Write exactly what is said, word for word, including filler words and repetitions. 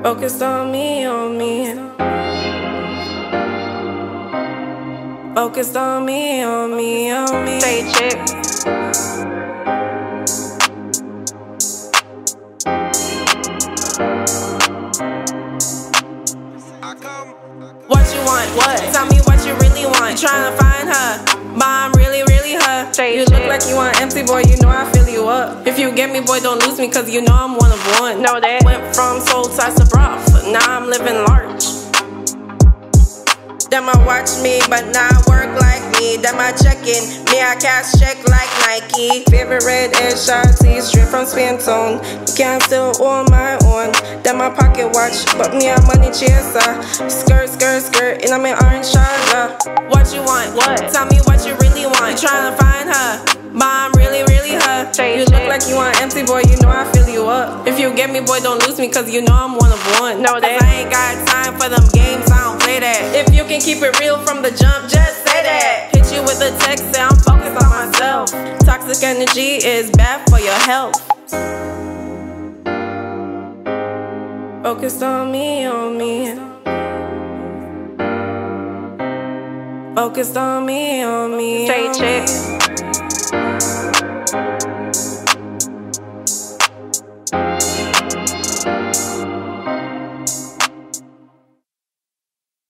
Focused on me, on me. Focused on me, on me, on me. ShayChick. Akam. What you want? What? Tell me what you really want. You tryna find her, but I'm really, really her. ShayChick. You look like you want empty, boy, you know I fill you up. If you get me, boy, don't lose me, cause you know I'm one of one. Know that. Went from soul size to broth, now I'm living large. Them I watch me, but now I work like me. Them I checkin', me I cash check like Nike. Favorite red air shorty, straight from Spantone. You can't still own my own. Them my pocket watch, but me a money chaser. Skirt, skirt, skirt, and I'm in orange charger. What you want? What? Tell me what you really want. You tryna find her, but I'm really, really her. ShayChick. You look like you want empty, boy, you know I fill you up. If you get me, boy, don't lose me, cause you know I'm one of one. Know that. Cause I ain't got time for them games, I don't play that. If you can keep it real from the jump, just say that. Hit you with a text, say I'm focused on myself. Toxic energy is bad for your health. Focused on me, on me. Focused on me, on me. ShayChick.